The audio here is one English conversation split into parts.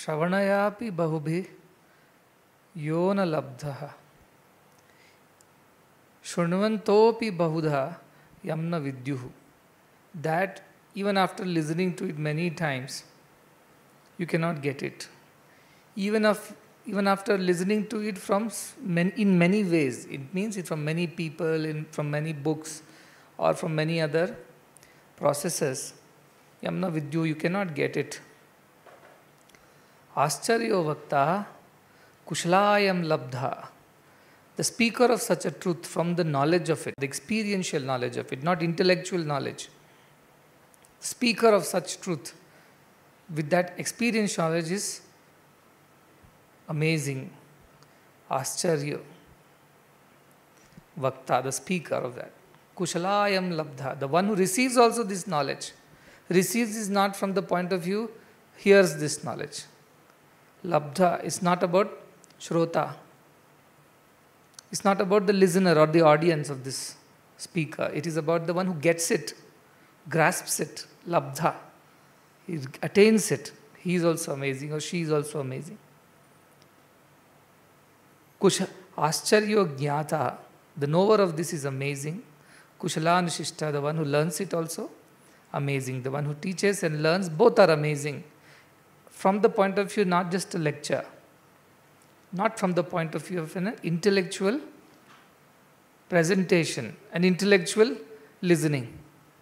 श्रवणयापि बहुभिः यो न लब्धः शृण्वन्तोऽपि बहुधा यं न विद्युः. That even after listening to it many times, you cannot get it. Even after listening to it in many ways, it means it from many people, from many books, or from many other processes, yamna vidyu, you cannot get it. Ascharyo vakta kushlayam labdha. The speaker of such a truth from the knowledge of it, the experiential knowledge of it, not intellectual knowledge. Speaker of such truth with that experiential knowledge is amazing. Ascharya Vakta, the speaker of that. Kushalayam Labdha, the one who receives also this knowledge. Receives is not from the point of view, hears this knowledge. Labdha is not about Shrota. It's not about the listener or the audience of this speaker. It is about the one who gets it, grasps it, Labdha. He attains it. He is also amazing or she is also amazing. Ascharyo Jnata, the knower of this is amazing. Kushalanusishta, the one who learns it also, amazing. The one who teaches and learns, both are amazing. From the point of view, not just a lecture, not from the point of view of an intellectual presentation, an intellectual listening.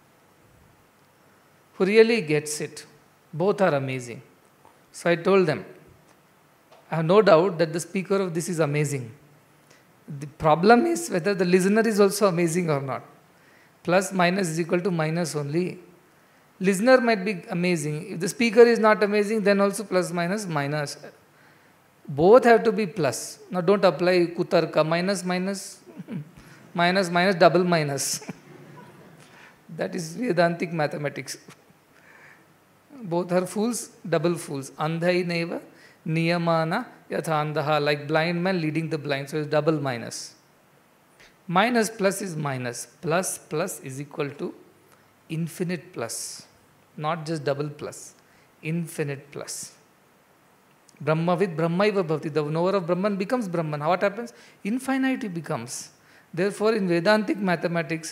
Who really gets it. Both are amazing. So I told them, I have no doubt that the speaker of this is amazing. The problem is whether the listener is also amazing or not. Plus minus is equal to minus only. Listener might be amazing. If the speaker is not amazing, then also plus minus minus. Both have to be plus. Now don't apply kutarka. Minus minus, minus minus, double minus. That is Vedantic mathematics. Both are fools, double fools. Andhai neva niyamana yatha andha, like blind man leading the blind. So it's double minus. Minus plus is minus. Plus plus is equal to infinite plus. Not just double plus. Infinite plus. Brahmavid Brahmaiva bhavati. The knower of Brahman becomes Brahman. What happens? Infinity becomes. Therefore, in Vedantic mathematics,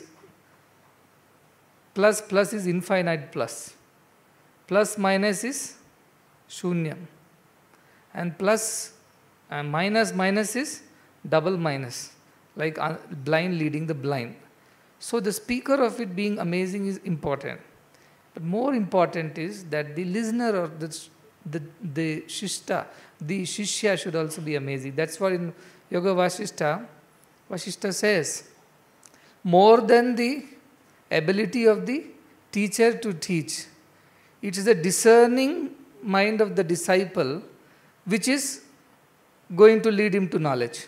plus plus is infinite plus. Plus minus is shunyam. And plus and minus minus is double minus. Like blind leading the blind. So the speaker of it being amazing is important. But more important is that the listener or the shishya should also be amazing. That's what in Yoga Vasishtha says, more than the ability of the teacher to teach, it is the discerning mind of the disciple which is going to lead him to knowledge.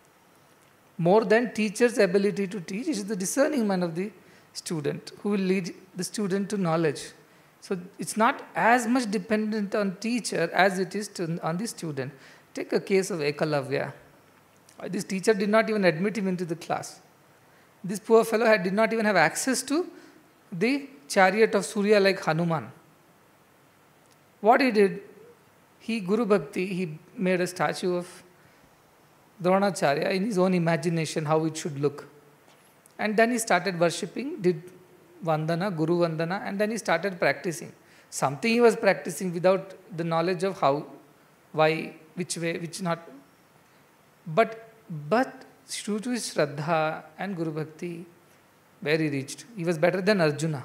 More than teacher's ability to teach, it is the discerning mind of the student who will lead the student to knowledge. So it's not as much dependent on teacher as it is on the student. Take a case of Ekalavya. This teacher did not even admit him into the class. This poor fellow did not even have access to the chariot of Surya like Hanuman. What he did, Guru Bhakti, he made a statue of Dronacharya in his own imagination, how it should look. And then he started worshipping, did Vandana, Guru Vandana, and then he started practicing. Something he was practicing without the knowledge of how, why, which way, which not. But due to his Shraddha and Guru Bhakti, where he reached, he was better than Arjuna.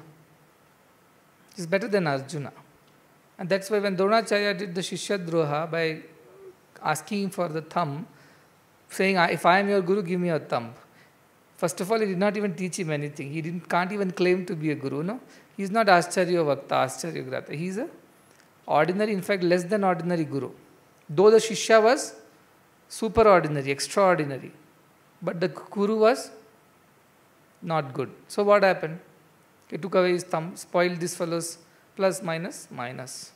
He is better than Arjuna. And that's why when Dronacharya did the Shishyadroha by asking for the thumb, saying, if I am your Guru, give me a thumb. First of all, he did not even teach him anything. He can't even claim to be a Guru. No, he is not Ascharya Vakta, Ascharya Grata. He is a ordinary, in fact, less than ordinary Guru. Though the Shishya was superordinary, extraordinary. But the Guru was not good. So what happened? He took away his thumb, spoiled this fellow's plus minus minus.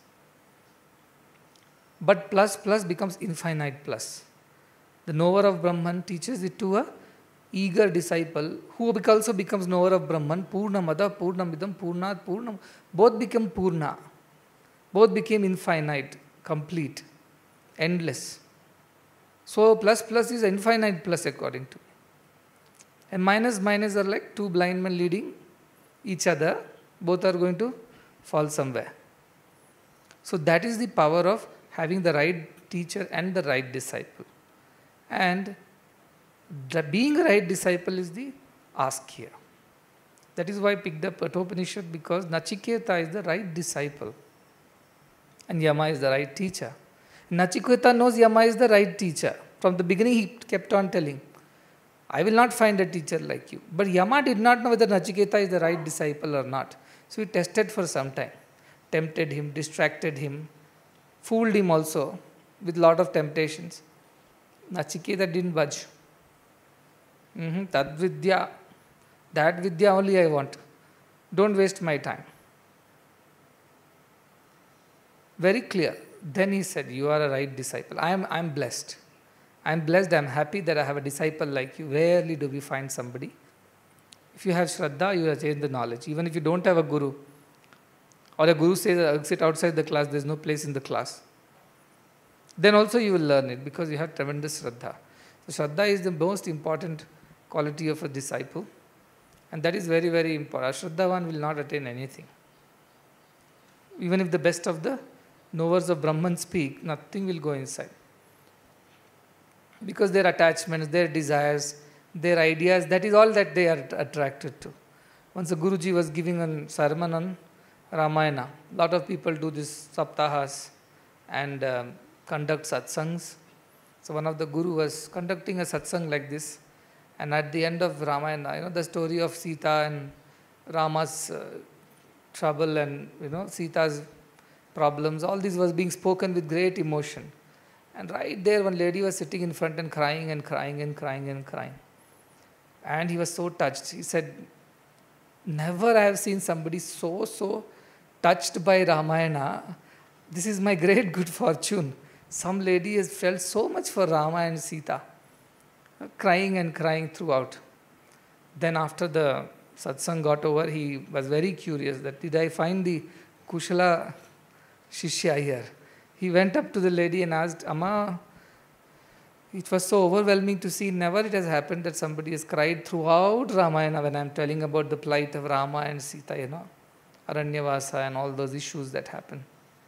But plus plus becomes infinite plus. The knower of Brahman teaches it to a eager disciple who also becomes knower of Brahman. Purnamada, Purnamidam, Purnat, Purnam. Both became Purna. Both became infinite, complete. endless. So plus plus is infinite plus according to me. And minus minus are like two blind men leading each other. Both are going to fall somewhere. So that is the power of having the right teacher and the right disciple. And the being a right disciple is the ask here. That is why I picked up Kathopanishad, because Nachiketa is the right disciple and Yama is the right teacher. Nachiketa knows Yama is the right teacher. From the beginning he kept on telling, I will not find a teacher like you. But Yama did not know whether Nachiketa is the right disciple or not. So he tested for some time. Tempted him, distracted him, fooled him also with lot of temptations. Nachiketa didn't budge. Tad vidya, that vidya only I want. Don't waste my time. Very clear. Then he said, you are a right disciple. I am blessed. I am blessed, I am happy that I have a disciple like you. Rarely do we find somebody. If you have Shraddha, you attain the knowledge. Even if you don't have a guru, or a guru says, sit outside the class, there is no place in the class, then also you will learn it because you have tremendous Shraddha. So Shraddha is the most important quality of a disciple, and that is very, very important. Shraddha one will not attain anything. Even if the best of the knowers of Brahman speak, nothing will go inside. Because their attachments, their desires, their ideas, that is all that they are attracted to. Once a Guruji was giving a sermon on Ramayana. A lot of people do this saptahas and conduct satsangs. So one of the Guru was conducting a satsang like this, and at the end of Ramayana, the story of Sita and Rama's trouble and Sita's problems, all this was being spoken with great emotion. And right there, one lady was sitting in front and crying and crying and crying and crying. And he was so touched. He said, never I have seen somebody so touched by Ramayana. This is my great good fortune. Some lady has felt so much for Rama and Sita, crying and crying throughout. Then after the satsang got over, he was very curious that did I find the Kushala Shishya here? He went up to the lady and asked, Amma, it was so overwhelming to see. Never it has happened that somebody has cried throughout Ramayana when I am telling about the plight of Rama and Sita, Aranyavasa and all those issues that happen.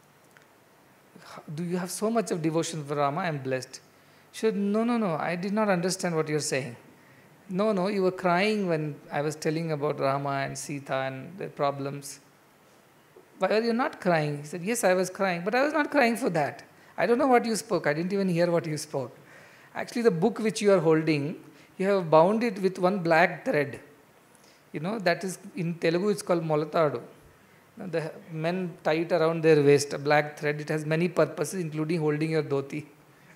Do you have so much of devotion for Rama? I am blessed. She said, no, I did not understand what you are saying. No, you were crying when I was telling about Rama and Sita and their problems. Why are you not crying? He said, yes, I was crying, but I was not crying for that. I don't know what you spoke. I didn't even hear what you spoke. Actually, the book which you are holding, you have bound it with one black thread. That is, in Telugu, it's called molatadu. The men tie it around their waist, a black thread. It has many purposes, including holding your dhoti.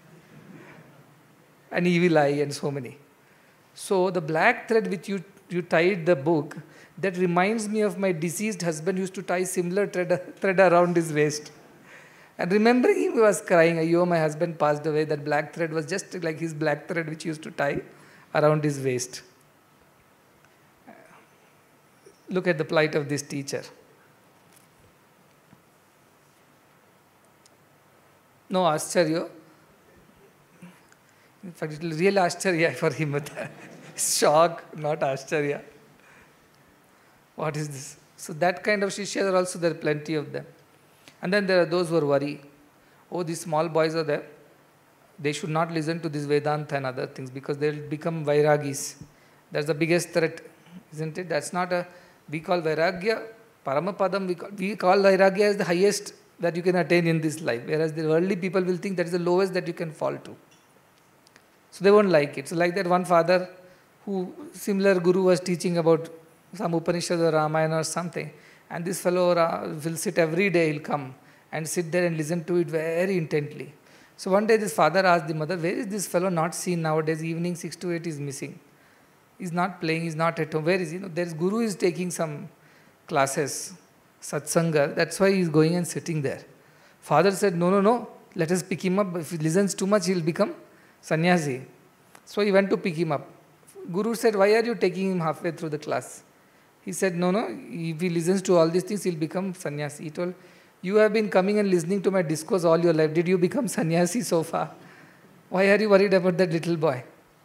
An evil eye and so many. So, the black thread which you tied the book, that reminds me of my deceased husband who used to tie similar thread around his waist. And remembering him, he was crying, Ayyo, my husband passed away. That black thread was just like his black thread which he used to tie around his waist. Look at the plight of this teacher. No Ascharya. In fact, it is real Ascharya for him. Shock, not Ascharya. What is this? So that kind of Shishyas are also there, plenty of them. And then there are those who are worried. Oh, these small boys are there. They should not listen to this Vedanta and other things because they will become Vairagis. That's the biggest threat, isn't it? That's not we call Vairagya, Paramapadam, we call Vairagya as the highest that you can attain in this life. Whereas the worldly people will think that is the lowest that you can fall to. So they won't like it. So like that one father who, similar guru was teaching about some Upanishad or Ramayana or something. And this fellow will sit every day, he'll come and sit there and listen to it very intently. So one day this father asked the mother, where is this fellow not seen nowadays? Evening 6 to 8 is missing. He's not playing, he's not at home. Where is he? There's guru is taking some classes, satsanga. That's why he's going and sitting there. Father said, no, let us pick him up. If he listens too much, he'll become sannyasi. So he went to pick him up. Guru said, why are you taking him halfway through the class? He said, no, if he listens to all these things, he'll become sannyasi. He told, You have been coming and listening to my discourse all your life. Did you become sannyasi so far? Why are you worried about that little boy?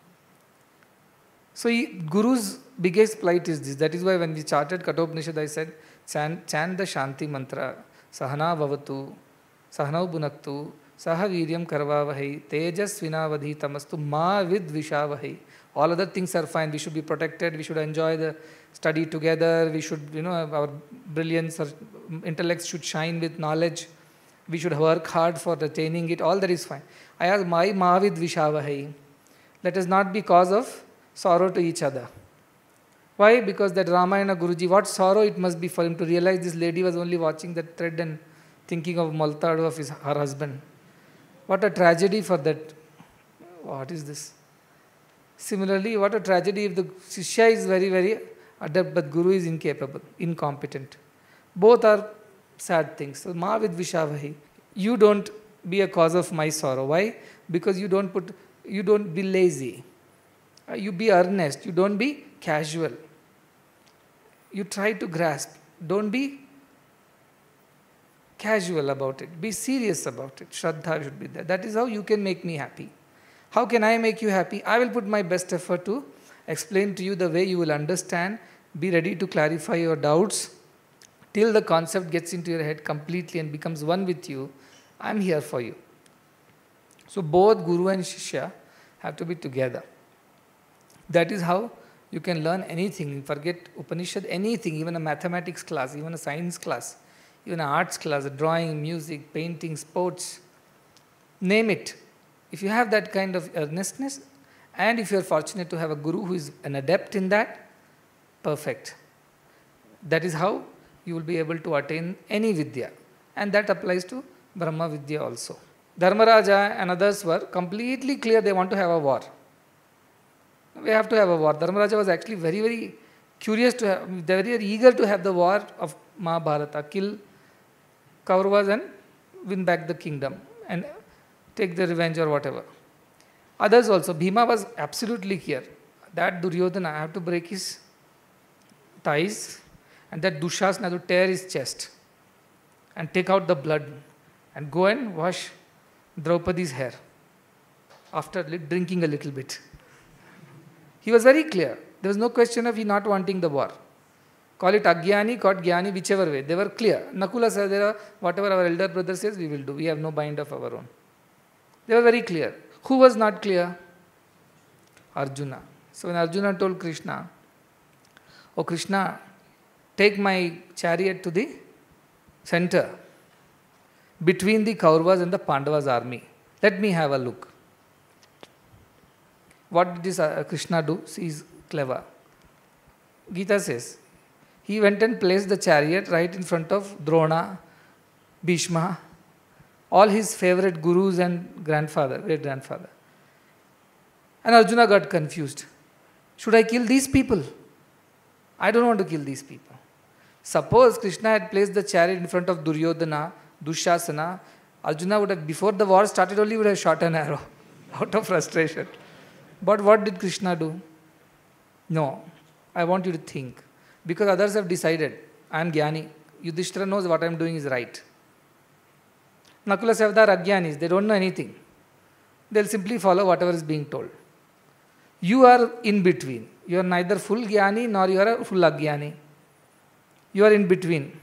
So Guru's biggest plight is this. That is why when we charted Kathopanishad, I said, chant the Shanti mantra. Sahana vavatu, sahanau bunaktu, saha viryam karvavahai, tejas vinavadhi tamastu, ma vid vishavahai. All other things are fine. We should be protected. We should enjoy the study together. We should, our brilliance or intellects should shine with knowledge. We should work hard for attaining it. All that is fine. I ask, my mavid vishavahai. Let us not be cause of sorrow to each other. Why? Because that Ramayana Guruji, what sorrow it must be for him to realize this lady was only watching that thread and thinking of Maltadu of her husband. What a tragedy for that. What is this? Similarly, what a tragedy if the Shishya is very, very adept, but Guru is incapable, incompetent. Both are sad things. So, ma vid vishavahi. You don't be a cause of my sorrow. Why? Because you don't be lazy. You be earnest. You don't be casual. You try to grasp. Don't be casual about it. Be serious about it. Shraddha should be there. That is how you can make me happy. How can I make you happy? I will put my best effort to explain to you the way you will understand. Be ready to clarify your doubts till the concept gets into your head completely and becomes one with you. I am here for you. So both Guru and Shishya have to be together. That is how you can learn anything. Forget Upanishad, anything, even a mathematics class, even a science class, even an arts class, drawing, music, painting, sports, name it. If you have that kind of earnestness, and if you are fortunate to have a Guru who is an adept in that, perfect. That is how you will be able to attain any Vidya. And that applies to Brahma Vidya also. Dharmaraja and others were completely clear they want to have a war. We have to have a war. Dharmaraja was actually very, very curious to have, they were very eager to have the war of Mahabharata, kill Kauravas and win back the kingdom and take the revenge or whatever. Others also, Bhima was absolutely clear that Duryodhana, I have to break his thighs and that Dushasana to tear his chest and take out the blood and go and wash Draupadi's hair after drinking a little bit. He was very clear. There was no question of he not wanting the war. Call it Agyani, call it Gyani, whichever way. They were clear. Nakula Sahadeva, whatever our elder brother says, we will do. We have no mind of our own. They were very clear. Who was not clear? Arjuna. So when Arjuna told Krishna, "Oh Krishna, take my chariot to the center between the Kauravas and the Pandavas' army. Let me have a look." What did this Krishna do? He is clever. Gita says, he went and placed the chariot right in front of Drona, Bhishma, all his favorite gurus and great-grandfather. And Arjuna got confused. Should I kill these people? I don't want to kill these people. Suppose Krishna had placed the chariot in front of Duryodhana, Dushasana, Arjuna would have, before the war started only, would have shot an arrow out of frustration. But what did Krishna do? No, I want you to think. Because others have decided, I am Gyani. Yudhishthira knows what I am doing is right. Nakula Sahadeva are Agyanis, they don't know anything. They'll simply follow whatever is being told. You are in between. You are neither full Gyani nor you are a full Agyani. You are in between.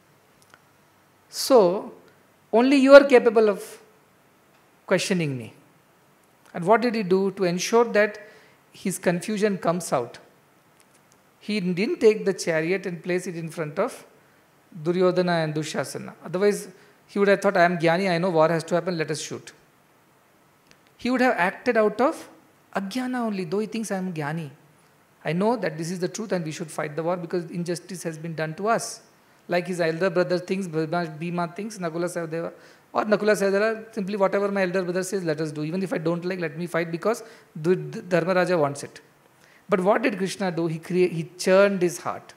So, only you are capable of questioning me. And what did he do to ensure that his confusion comes out? He didn't take the chariot and place it in front of Duryodhana and Dushasana. Otherwise, he would have thought, I am Gyani, I know war has to happen, let us shoot. He would have acted out of Agyana only, though he thinks I am Gyani. I know that this is the truth and we should fight the war because injustice has been done to us. Like his elder brother thinks, Bhima thinks, Nakula Sahadeva, or Nakula Sahadeva, simply whatever my elder brother says, let us do. Even if I don't like, let me fight because Dharmaraja wants it. But what did Krishna do? He churned his heart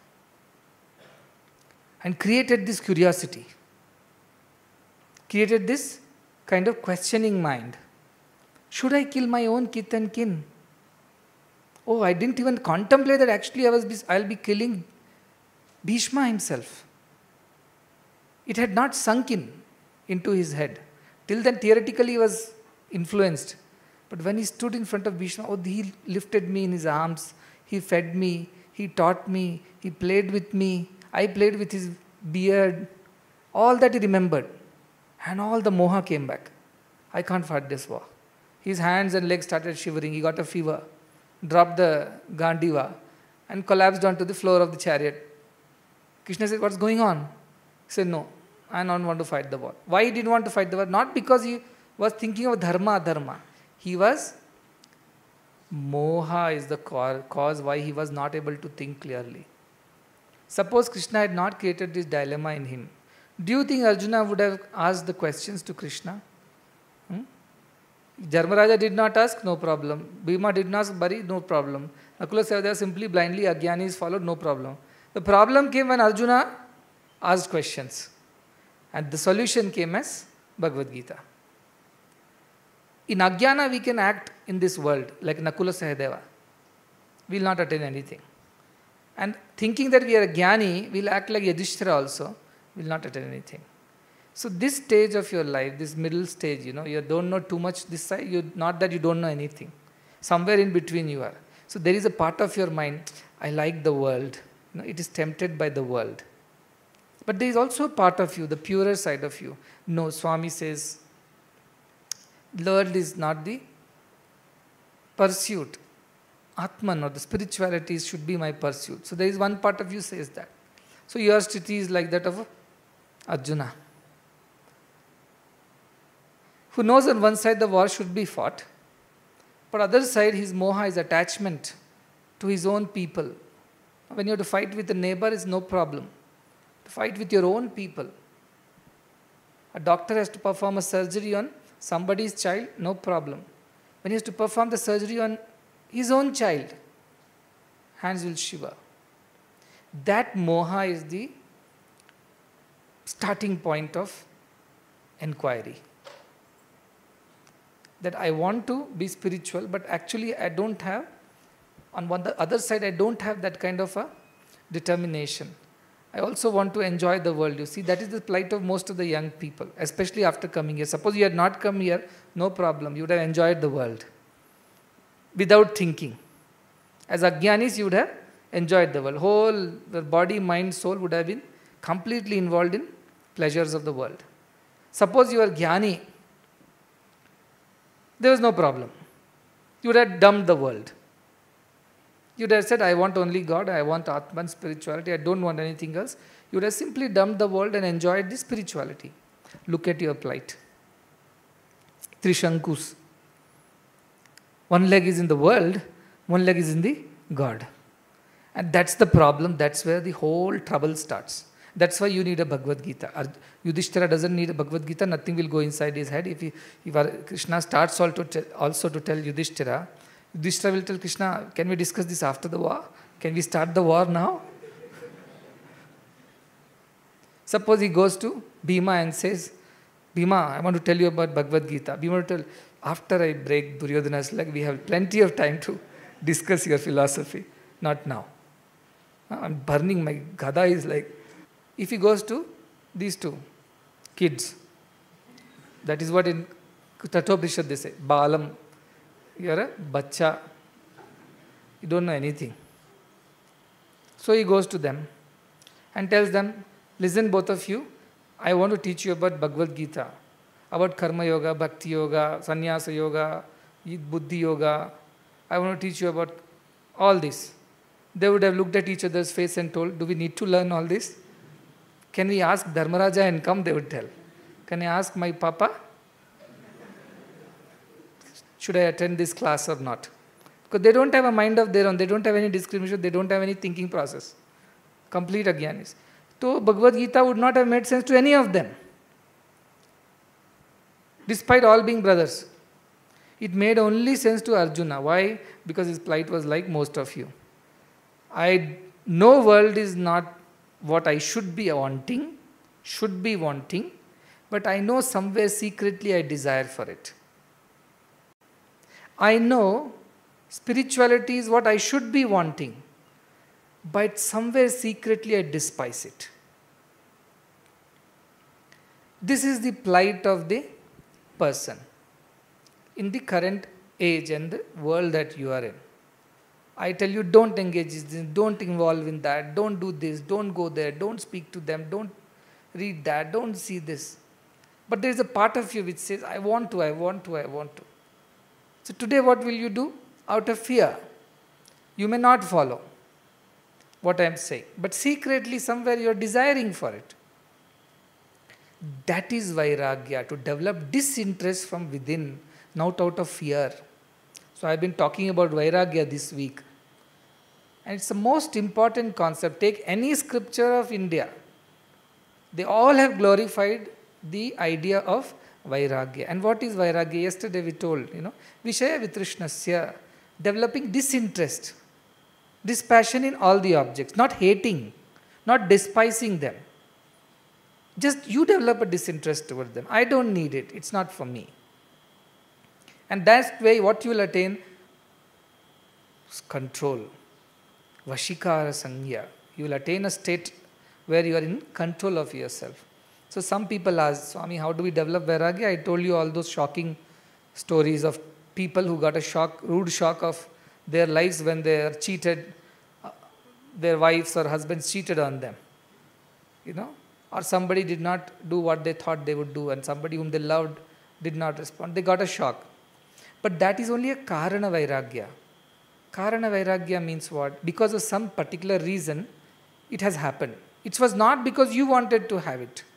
and created this curiosity. Created this kind of questioning mind. Should I kill my own kith and kin? Oh, I didn't even contemplate that actually I'll be killing Bhishma himself. It had not sunk in into his head. Till then, theoretically, he was influenced. But when he stood in front of Bhishma, oh, he lifted me in his arms, he fed me, he taught me, he played with me, I played with his beard. All that he remembered. And all the moha came back. I can't fight this war. His hands and legs started shivering. He got a fever, dropped the Gandiva, and collapsed onto the floor of the chariot. Krishna said, what's going on? He said, no, I don't want to fight the war. Why he didn't want to fight the war? Not because he was thinking of dharma, adharma. He was, moha is the cause why he was not able to think clearly. Suppose Krishna had not created this dilemma in him. Do you think Arjuna would have asked the questions to Krishna? Dharmaraja did not ask, no problem. Bhima did not ask, Bari, no problem. Nakula Sahadeva simply blindly Agyanis followed, no problem. The problem came when Arjuna asked questions. And the solution came as Bhagavad Gita. In Agyana we can act in this world like Nakula Sahadeva. We will not attain anything. And thinking that we are a Jnani, we will act like Yudhishthira also, we will not attain anything. So this stage of your life, this middle stage, you don't know too much this side, not that you don't know anything. Somewhere in between you are. So there is a part of your mind, I like the world. It is tempted by the world. But there is also a part of you, the purer side of you. No, Swami says, the world is not the pursuit. Atman or the spirituality should be my pursuit. So there is one part of you says that. So your sthiti is like that of Arjuna, who knows on one side the war should be fought, but other side his moha is attachment to his own people. When you have to fight with a neighbor, is no problem. To fight with your own people. A doctor has to perform a surgery on somebody's child, no problem. When he has to perform the surgery on his own child, hands will shiver. That moha is the starting point of inquiry. That I want to be spiritual, but actually I don't have, on the other side, I don't have that kind of a determination. I also want to enjoy the world. You see, that is the plight of most of the young people, especially after coming here. Suppose you had not come here, no problem. You would have enjoyed the world without thinking. As Ajnanis, you would have enjoyed the world. Whole the body, mind, soul would have been completely involved in pleasures of the world. Suppose you are Jnani, there was no problem. You would have dumped the world. You would have said, I want only God, I want Atman, spirituality, I don't want anything else. You would have simply dumped the world and enjoyed the spirituality. Look at your plight. Trishankus. One leg is in the world, one leg is in the God. And that's the problem, that's where the whole trouble starts. That's why you need a Bhagavad Gita. Yudhishthira doesn't need a Bhagavad Gita, nothing will go inside his head. If Krishna starts also to tell Yudhishthira, Yudhishthira will tell Krishna, can we discuss this after the war? Can we start the war now? Suppose he goes to Bhima and says, Bhima, I want to tell you about Bhagavad Gita. Bhima will tell, after I break Duryodhana's leg, we have plenty of time to discuss your philosophy. Not now. I'm burning, my gada is like, if he goes to these two kids, that is what in Tattoprishad they say, Balam, you are a bacha, you don't know anything. So he goes to them and tells them, listen both of you, I want to teach you about Bhagavad Gita, about Karma Yoga, Bhakti Yoga, Sannyasa Yoga, Buddhi Yoga. I want to teach you about all this. They would have looked at each other's face and told, do we need to learn all this? Can we ask Dharmaraja and come? They would tell. Can I ask my papa? Should I attend this class or not? Because they don't have a mind of their own. They don't have any discrimination. They don't have any thinking process. Complete Ajnanis. So Bhagavad Gita would not have made sense to any of them. Despite all being brothers. It made only sense to Arjuna. Why? Because his plight was like most of you. I know world is not what I should be wanting, but I know somewhere secretly I desire for it. I know spirituality is what I should be wanting, but somewhere secretly I despise it. This is the plight of the person in the current age and the world that you are in. I tell you, don't engage in this, don't involve in that, don't do this, don't go there, don't speak to them, don't read that, don't see this. But there is a part of you which says, I want to, I want to, I want to. So today what will you do? Out of fear, you may not follow what I am saying, but secretly somewhere you are desiring for it. That is Vairagya, to develop disinterest from within, not out of fear. So I have been talking about Vairagya this week. And it's the most important concept. Take any scripture of India. They all have glorified the idea of Vairagya. And what is Vairagya? Yesterday we told, Vishaya Vitrishnasya, developing disinterest, dispassion in all the objects, not hating, not despising them. Just you develop a disinterest toward them. I don't need it. It's not for me. And that's way what you will attain is control. Vashikara Sangya. You will attain a state where you are in control of yourself. So some people ask, Swami, how do we develop Vairagya? I told you all those shocking stories of people who got a rude shock of their lives when they are cheated, their wives or husbands cheated on them. Or somebody did not do what they thought they would do, and somebody whom they loved did not respond. They got a shock. But that is only a Karana Vairagya. Karana Vairagya means what? Because of some particular reason, it has happened. It was not because you wanted to have it.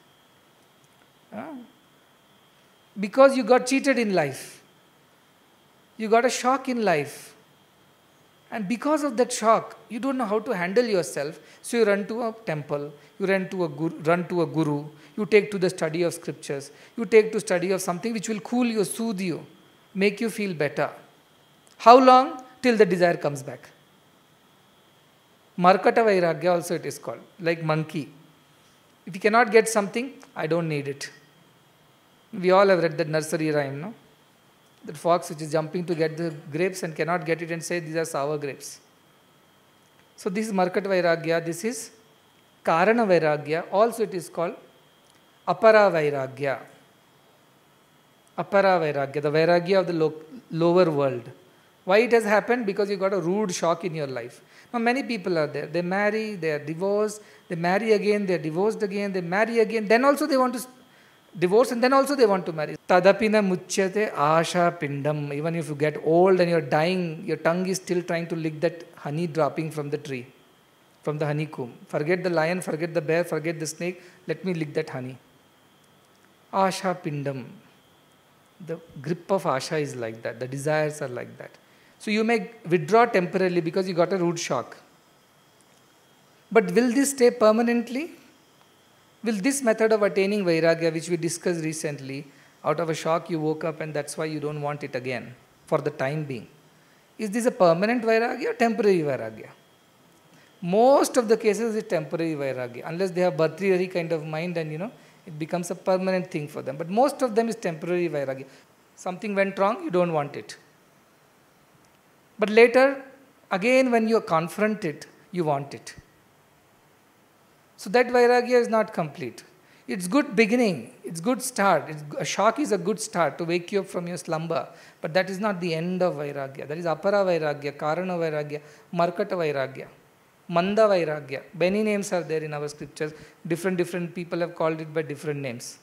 Because you got cheated in life. You got a shock in life. And because of that shock, you don't know how to handle yourself. So you run to a temple, you run to a guru, you take to the study of scriptures, you take to study of something which will cool you, soothe you, make you feel better. How long? Till the desire comes back. Markata Vairagya also it is called, like monkey. If you cannot get something, I don't need it. We all have read that nursery rhyme, no? That fox which is jumping to get the grapes and cannot get it and say these are sour grapes. So this is Markata Vairagya, this is Karana Vairagya, also it is called Apara Vairagya. Apara Vairagya, the Vairagya of the lower world. Why it has happened? Because you got a rude shock in your life. Now many people are there. They marry, they are divorced, they marry again, they are divorced again, they marry again. Then also they want to divorce and then also they want to marry. Tadapina muchyate asha pindam. Even if you get old and you're dying, your tongue is still trying to lick that honey dropping from the tree, from the honeycomb. Forget the lion, forget the bear, forget the snake. Let me lick that honey. Asha pindam. The grip of asha is like that. The desires are like that. So you may withdraw temporarily because you got a rude shock. But will this stay permanently? Will this method of attaining Vairagya, which we discussed recently, out of a shock you woke up and that's why you don't want it again for the time being. Is this a permanent Vairagya or temporary Vairagya? Most of the cases it's temporary Vairagya, unless they have Bhartrihari kind of mind and it becomes a permanent thing for them. But most of them is temporary Vairagya. Something went wrong, you don't want it. But later, again when you confront it, you want it. So that Vairagya is not complete. It's good beginning, it's good start. A shock is a good start to wake you up from your slumber. But that is not the end of Vairagya. That is Apara Vairagya, Karana Vairagya, Markata Vairagya, Manda Vairagya. Many names are there in our scriptures. Different people have called it by different names.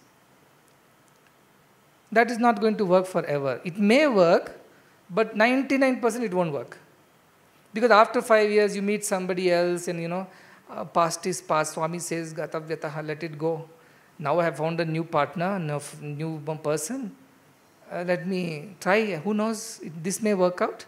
That is not going to work forever. It may work, but 99% it won't work. Because after 5 years you meet somebody else and past is past. Swami says, Gatavyataha, let it go. Now I have found a new partner, new person. Let me try. Who knows? This may work out.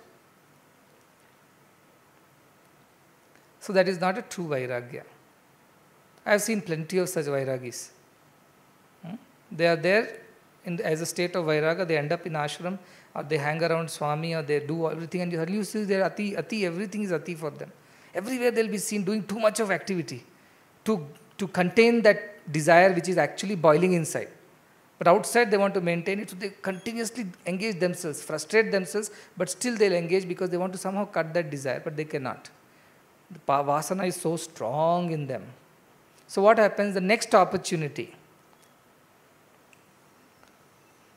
So that is not a true Vairagya. I have seen plenty of such Vairagis. They are there as a state of Vairagya. They end up in ashram, or they hang around Swami, or they do everything, and you see their ati, everything is ati for them. Everywhere they'll be seen doing too much of activity to contain that desire which is actually boiling inside. But outside they want to maintain it, so they continuously engage themselves, frustrate themselves, but still they'll engage because they want to somehow cut that desire, but they cannot. The vasana is so strong in them. So what happens? The next opportunity,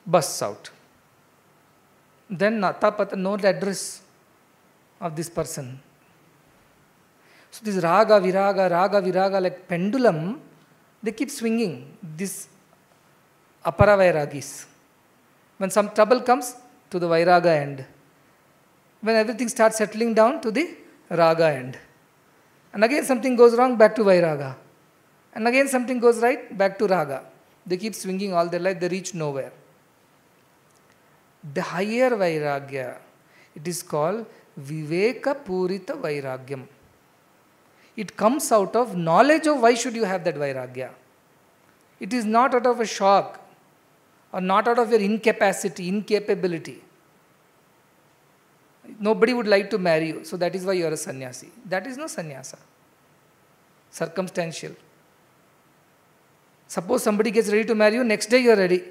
busts out. Then Natapata knows the address of this person. So this raga, viraga, like pendulum, they keep swinging. This apara vairagis. When some trouble comes, to the vairaga end. When everything starts settling down, to the raga end. And again something goes wrong, back to vairaga. And again something goes right, back to raga. They keep swinging all their life, they reach nowhere. The higher vairagya, it is called Viveka Purita Vairagyam. It comes out of knowledge of why should you have that vairagya. It is not out of a shock or not out of your incapacity, incapability. Nobody would like to marry you, so that is why you are a sannyasi. That is no sannyasa. Circumstantial. Suppose somebody gets ready to marry you, next day you are ready.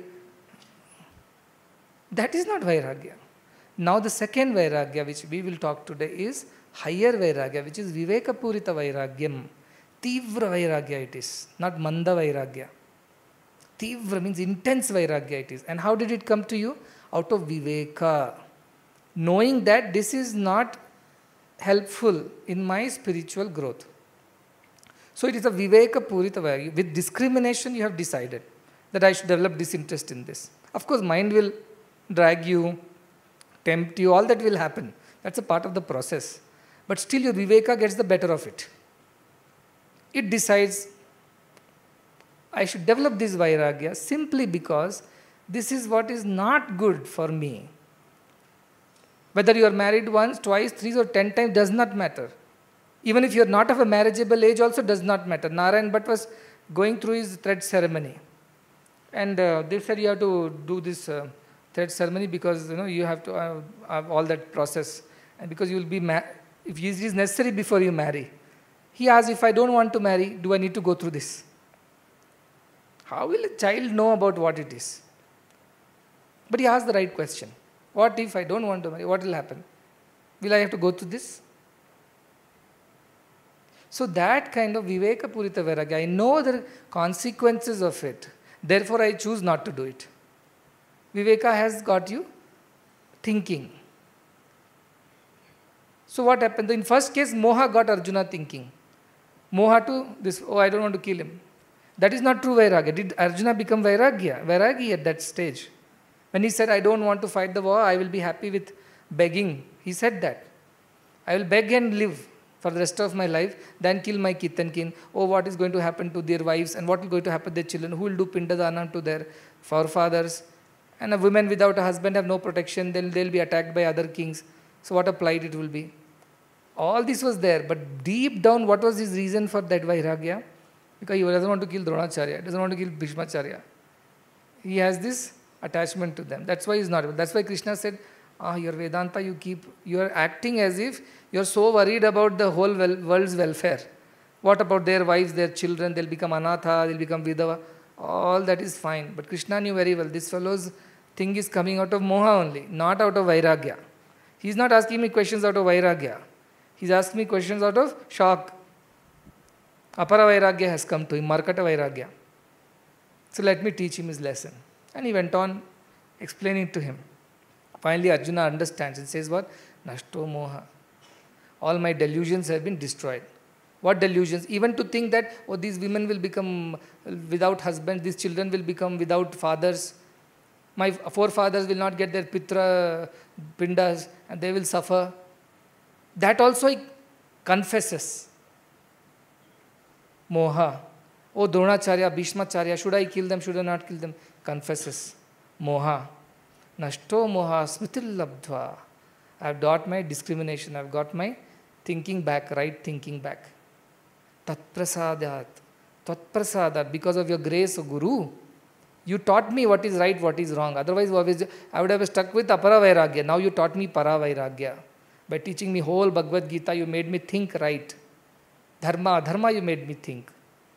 That is not vairagya. Now the second vairagya which we will talk today is higher vairagya, which is Viveka Purita Vairagyam. Tivra vairagya it is, not manda vairagya. Tivra means intense vairagya it is. And how did it come to you? Out of viveka. Knowing that this is not helpful in my spiritual growth. So it is a Viveka Purita Vairagya. With discrimination you have decided that I should develop this interest in this. Of course mind will drag you, tempt you, all that will happen. That's a part of the process. But still your Viveka gets the better of it. It decides, I should develop this Vairagya simply because this is what is not good for me. Whether you are married once, twice, 3 or 10 times does not matter. Even if you are not of a marriageable age also does not matter. Narayan Bhatt was going through his thread ceremony. And they said you have to do this thread ceremony because you have to have all that process. And because you will be, if it is necessary before you marry. He asked, if I don't want to marry, do I need to go through this? How will a child know about what it is? But he asked the right question. What if I don't want to marry? What will happen? Will I have to go through this? So that kind of Viveka Purita Vairagya, I know the consequences of it. Therefore I choose not to do it. Viveka has got you thinking. So what happened? In first case, Moha got Arjuna thinking. Moha to this, oh I don't want to kill him. That is not true Vairagya. Did Arjuna become Vairagi at that stage? When he said, I don't want to fight the war, I will be happy with begging. He said that. I will beg and live for the rest of my life, then kill my kith and kin. Oh, what is going to happen to their wives and what is going to happen to their children? Who will do Pindadana to their forefathers? And a woman without a husband have no protection, then they'll be attacked by other kings. So what a plight it will be. All this was there, but deep down, what was his reason for that Vairagya? Because he doesn't want to kill Dronacharya, doesn't want to kill Bhishmacharya. He has this attachment to them. That's why he's not. That's why Krishna said, your Vedanta, you are acting as if you are so worried about the whole world's welfare. What about their wives, their children? They'll become anatha, they'll become vidava. All that is fine. But Krishna knew very well, this fellow's thing is coming out of moha only, not out of Vairagya. He's not asking me questions out of Vairagya. He's asking me questions out of shock. Apara Vairagya has come to him, Markata Vairagya. So let me teach him his lesson. And he went on explaining to him. Finally Arjuna understands and says what? Nashto moha. All my delusions have been destroyed. What delusions? Even to think that, oh, these women will become without husbands, these children will become without fathers. My forefathers will not get their pitra pindas and they will suffer. That also he confesses. Moha. Oh, Dronacharya, Bhishmacharya, should I kill them, should I not kill them? Confesses. Moha. Nashto moha smritil labdhva. I have got my discrimination, I have got my thinking back, right thinking back. Tatprasadat. Tatprasadat. Because of your grace, O Guru, you taught me what is right, what is wrong. Otherwise, I would have stuck with Apara Vairagya. Now you taught me Para Vairagya. By teaching me whole Bhagavad Gita, you made me think right. Dharma, you made me think.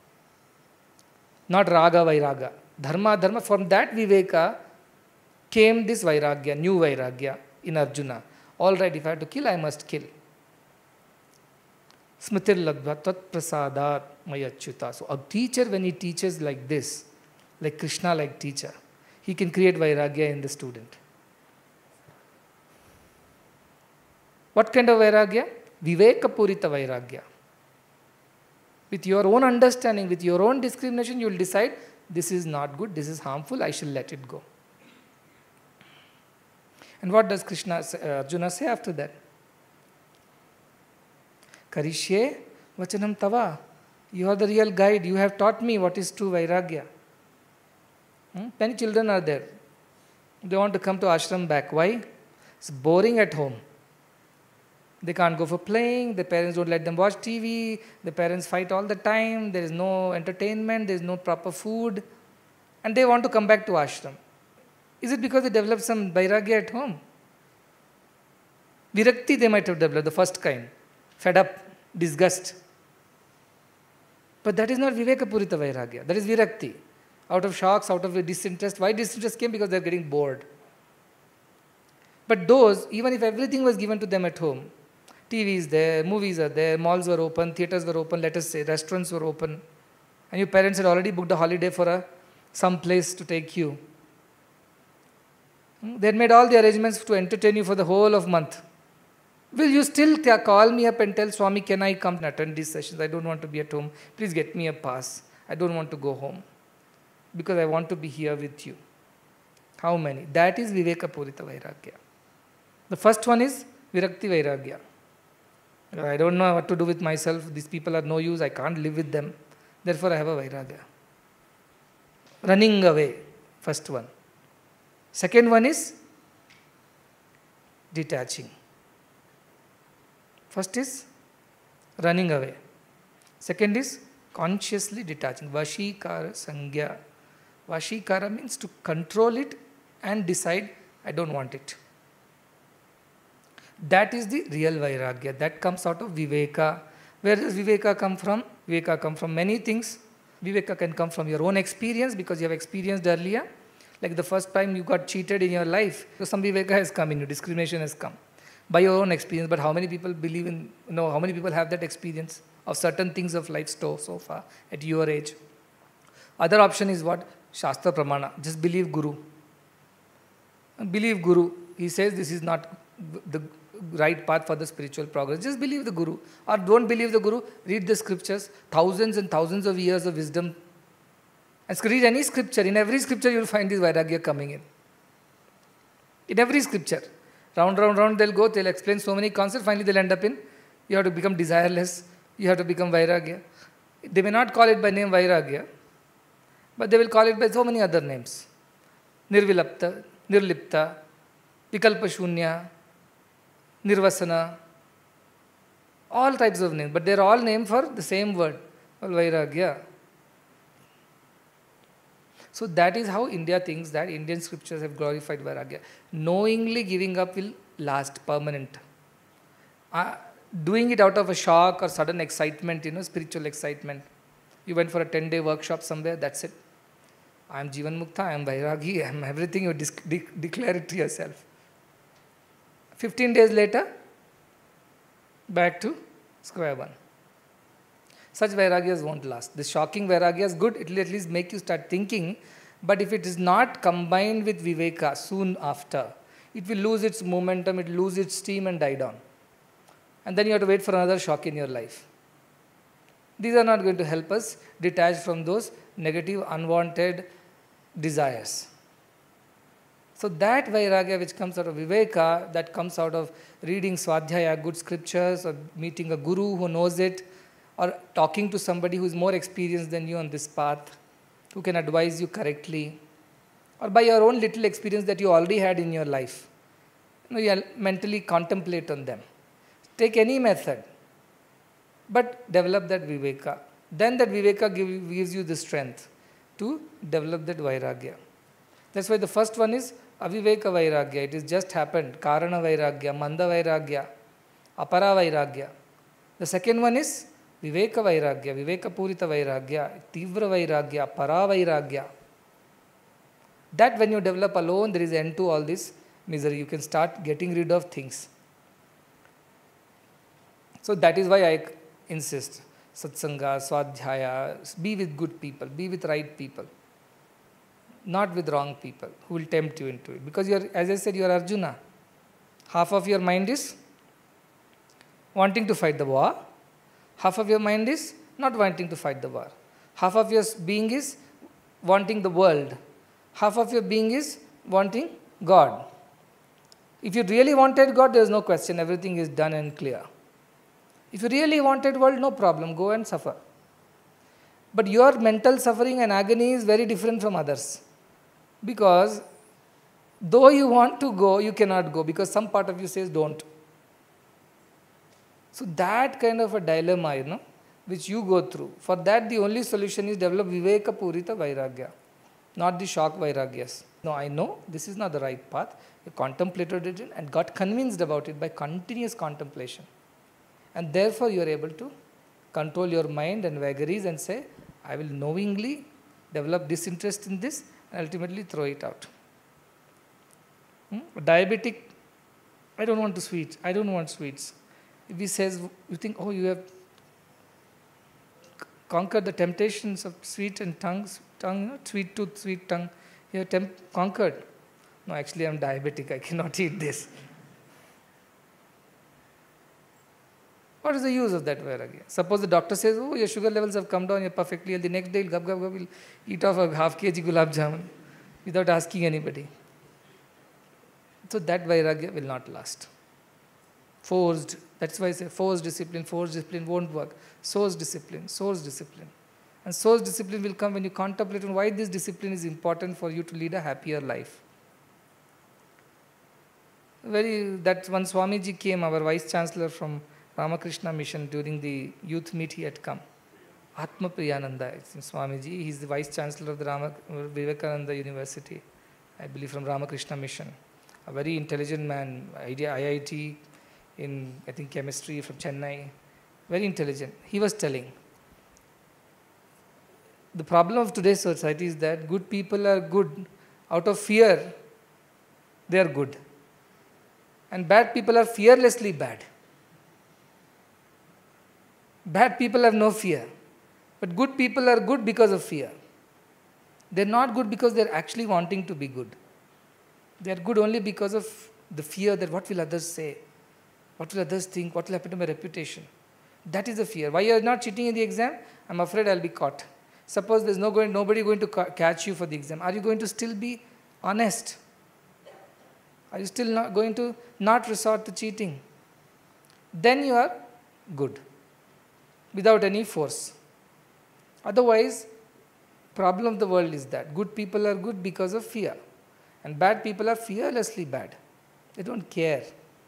Not Raga, Vairaga. Dharma, from that Viveka came this Vairagya, new Vairagya in Arjuna. All right, if I have to kill, I must kill. Smritir ladva tat prasadat mayachyuta. So a teacher, when he teaches like this, like Krishna like teacher, he can create vairagya in the student. What kind of vairagya? Viveka purita vairagya. With your own understanding, with your own discrimination, you will decide this is not good, this is harmful, I shall let it go. And what does Arjuna say after that? Karishye vachanam tava. You are the real guide. You have taught me what is true vairagya. Many children are there. They want to come to ashram back. Why? It's boring at home. They can't go for playing. The parents don't let them watch TV. The parents fight all the time. There is no entertainment. There is no proper food. And they want to come back to ashram. Is it because they developed some vairagya at home? Virakti they might have developed, the first kind. Fed up, disgust. But that is not Viveka Purita Vairagya. That is Virakti. Out of shocks, out of disinterest. Why disinterest came? Because they are getting bored. But those, even if everything was given to them at home, TV is there, movies are there, malls were open, theatres were open, let us say, restaurants were open, and your parents had already booked a holiday for some place to take you. They had made all the arrangements to entertain you for the whole of month. Will you still call me up and tell Swami, can I come and attend these sessions? I don't want to be at home. Please get me a pass. I don't want to go home because I want to be here with you. How many? That is Viveka Purita Vairagya. The first one is Virakti Vairagya. I don't know what to do with myself. These people are no use. I can't live with them. Therefore, I have a Vairagya. Running away. First one. Second one is detaching. First is running away. Second is consciously detaching. Vashikara Sangya. Vashikara means to control it and decide, I don't want it. That is the real Vairagya. That comes out of Viveka. Where does Viveka come from? Viveka comes from many things. Viveka can come from your own experience because you have experienced earlier. Like the first time you got cheated in your life. So some Viveka has come in you, discrimination has come. By your own experience, but how many people believe in, how many people have that experience of certain things of life so far at your age? Other option is what? Shastra Pramana. Just believe Guru. Believe Guru. He says this is not the right path for the spiritual progress. Just believe the Guru. Or don't believe the Guru. Read the scriptures. Thousands and thousands of years of wisdom. And read any scripture. In every scripture you will find this Vairagya coming in. In every scripture. Round, round, round they'll go. They'll explain so many concepts. Finally they'll end up in, you have to become desireless. You have to become Vairagya. They may not call it by name Vairagya. But they will call it by so many other names. Nirvilapta, Nirlipta, Vikalpa Shunya, Nirvasana. All types of names. But they are all named for the same word. All Vairagya. So that is how India thinks that Indian scriptures have glorified Vairagya. Knowingly giving up will last permanent. Doing it out of a shock or sudden excitement, spiritual excitement. You went for a 10-day workshop somewhere, that's it. I am Jivan Mukta, I am Vairagi, I am everything, you declare it to yourself. 15 days later, back to square one. Such Vairagyas won't last. The shocking Vairagya is good, it will at least make you start thinking, but if it is not combined with Viveka soon after, it will lose its momentum, it will lose its steam and die down. And then you have to wait for another shock in your life. These are not going to help us detach from those negative, unwanted desires. So that Vairagya which comes out of Viveka, that comes out of reading Swadhyaya, good scriptures, or meeting a guru who knows it, or talking to somebody who is more experienced than you on this path, who can advise you correctly, or by your own little experience that you already had in your life. You mentally contemplate on them. Take any method, but develop that Viveka. Then that Viveka gives you the strength to develop that Vairagya. That's why the first one is Aviveka Vairagya. It has just happened. Karana Vairagya, Manda Vairagya, Apara Vairagya. The second one is Viveka Vairagya, Viveka Purita Vairagya, Tivra Vairagya, Para Vairagya. That when you develop alone, there is end to all this misery. You can start getting rid of things. So that is why I insist. Satsanga, Swadhyaya, be with good people, be with right people. not with wrong people who will tempt you into it. Because you are, as I said, you are Arjuna. Half of your mind is wanting to fight the war. Half of your mind is not wanting to fight the war. Half of your being is wanting the world. Half of your being is wanting God. If you really wanted God, there is no question. Everything is done and clear. If you really wanted world, no problem. Go and suffer. But your mental suffering and agony is very different from others. Because though you want to go, you cannot go because some part of you says don't. So that kind of a dilemma, which you go through. For that, the only solution is develop Viveka Purita Vairagya, not the shock Vairagyas. No, I know this is not the right path. You contemplated it and got convinced about it by continuous contemplation. And therefore, you are able to control your mind and vagaries and say, I will knowingly develop disinterest in this and ultimately throw it out. Diabetic, I don't want to sweets. I don't want sweets. If he says, you think, oh, you have conquered the temptations of sweet and tongue, sweet tooth, sweet tongue. You have conquered. No, actually, I am diabetic. I cannot eat this. What is the use of that vairagya? Suppose the doctor says, oh, your sugar levels have come down, you're perfectly healthy. The next day, gab will eat off a half kg gulab jamun without asking anybody. So that vairagya will not last. Forced, that's why I say forced discipline won't work. Source discipline. And source discipline will come when you contemplate on why this discipline is important for you to lead a happier life. That when Swamiji came, our Vice Chancellor from Ramakrishna Mission, during the youth meet he had come. Atma Priyananda, Swamiji, he is the Vice Chancellor of the Vivekananda University, I believe from Ramakrishna Mission. A very intelligent man, IIT in, I think, chemistry from Chennai. Very intelligent. He was telling, the problem of today's society is that good people are good. Out of fear, they are good. And bad people are fearlessly bad. Bad people have no fear. But good people are good because of fear. They're not good because they're actually wanting to be good. They're good only because of the fear that what will others say? What will others think? What will happen to my reputation? That is the fear. Why you are not cheating in the exam? I'm afraid I'll be caught. Suppose there's nobody going to catch you for the exam. Are you going to still be honest? Are you still not going to not resort to cheating? Then you are good, without any force. Otherwise, problem of the world is that good people are good because of fear. And bad people are fearlessly bad. They don't care.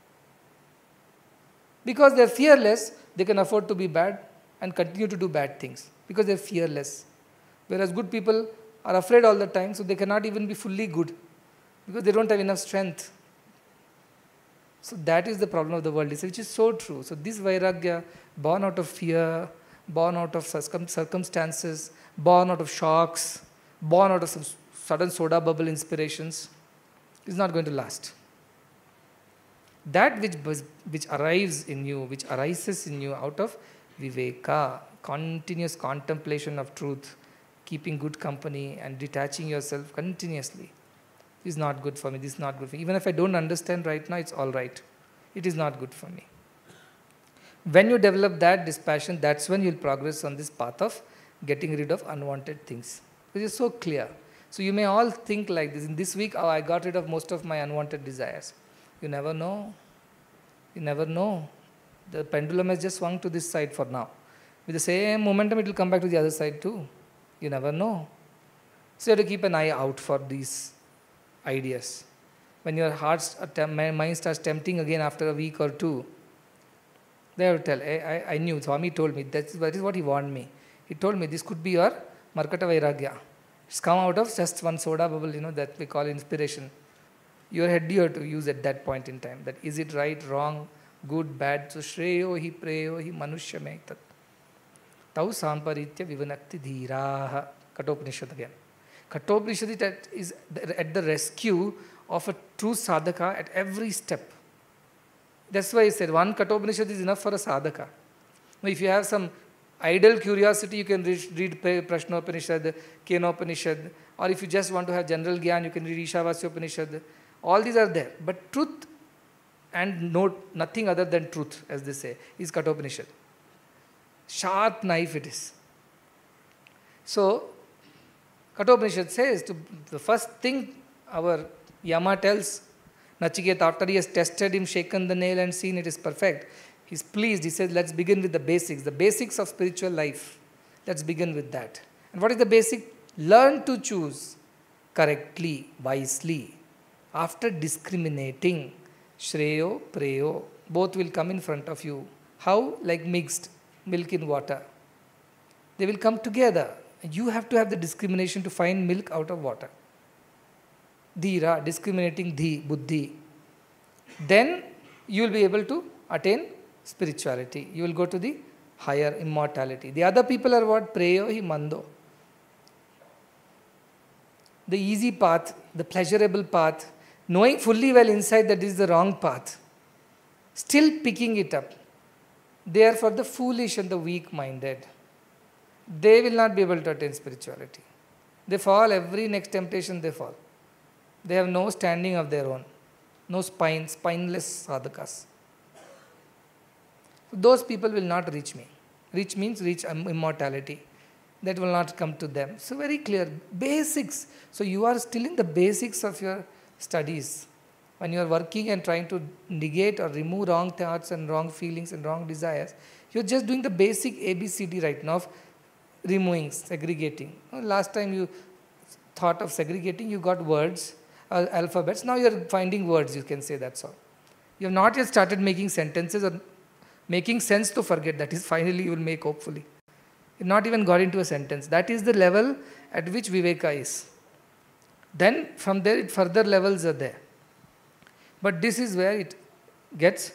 Because they're fearless, they can afford to be bad and continue to do bad things. Because they're fearless. Whereas good people are afraid all the time, so they cannot even be fully good. Because they don't have enough strength. So that is the problem of the world, which is so true. So this vairagya, born out of fear, born out of circumstances, born out of shocks, born out of some sudden soda bubble inspirations, is not going to last. That which arrives in you, which arises in you out of viveka, continuous contemplation of truth, keeping good company and detaching yourself continuously, is not good for me, this is not good for me. Even if I don't understand right now, it's all right. It is not good for me. When you develop that dispassion, that's when you'll progress on this path of getting rid of unwanted things. It is so clear. So you may all think like this. In this week, I got rid of most of my unwanted desires. You never know. You never know. The pendulum has just swung to this side for now. With the same momentum, it will come back to the other side too. You never know. So you have to keep an eye out for these ideas. When your mind starts tempting again after a week or two, they have to tell, I knew, Swami told me, that is what he warned me. He told me this could be your Markata Vairagya. It's come out of just one soda bubble, that we call inspiration. Your head you have to use at that point in time. That is it right, wrong, good, bad. So Shreyo hi preyo hi manushya me tat. Tau samparitya vivanakti dhiraha. Kathopanishad again. Kathopanishad is at the rescue of a true sadhaka at every step. That's why I said one Kathopanishad is enough for a sadhaka. Now, if you have some Idle curiosity, you can read Prashnopanishad, Kenopanishad, or if you just want to have general gyan, you can read Ishavasyopanishad. All these are there. But truth and nothing other than truth, as they say, is Kathopanishad. Sharp knife it is. So, Kathopanishad says, the first thing our Yama tells Nachiketa, after he has tested him, shaken the nail and seen it is perfect, he's pleased. He says, let's begin with the basics of spiritual life. Let's begin with that. And what is the basic? Learn to choose correctly, wisely, after discriminating. Shreyo, Preyo, both will come in front of you. How? Like mixed milk in water. They will come together. You have to have the discrimination to find milk out of water. Dhira, discriminating dhi, buddhi. Then you will be able to attain spirituality. You will go to the higher immortality. The other people are what? Preyo hi mando. The easy path, the pleasurable path, knowing fully well inside that this is the wrong path, still picking it up. They are for the foolish and the weak-minded. They will not be able to attain spirituality. They fall, every next temptation they fall. They have no standing of their own, no spineless sadhakas. Those people will not reach me. Reach means reach immortality. That will not come to them. So very clear, basics. So you are still in the basics of your studies. When you are working and trying to negate or remove wrong thoughts and wrong feelings and wrong desires, you are just doing the basic ABCD right now of removing, segregating. Last time you thought of segregating, you got words, alphabets. Now you are finding words, you can say, that's all. You have not yet started making sentences or making sense to forget. That is finally you will make, hopefully. You have not even got into a sentence. That is the level at which Viveka is. Then from there, further levels are there. But this is where it gets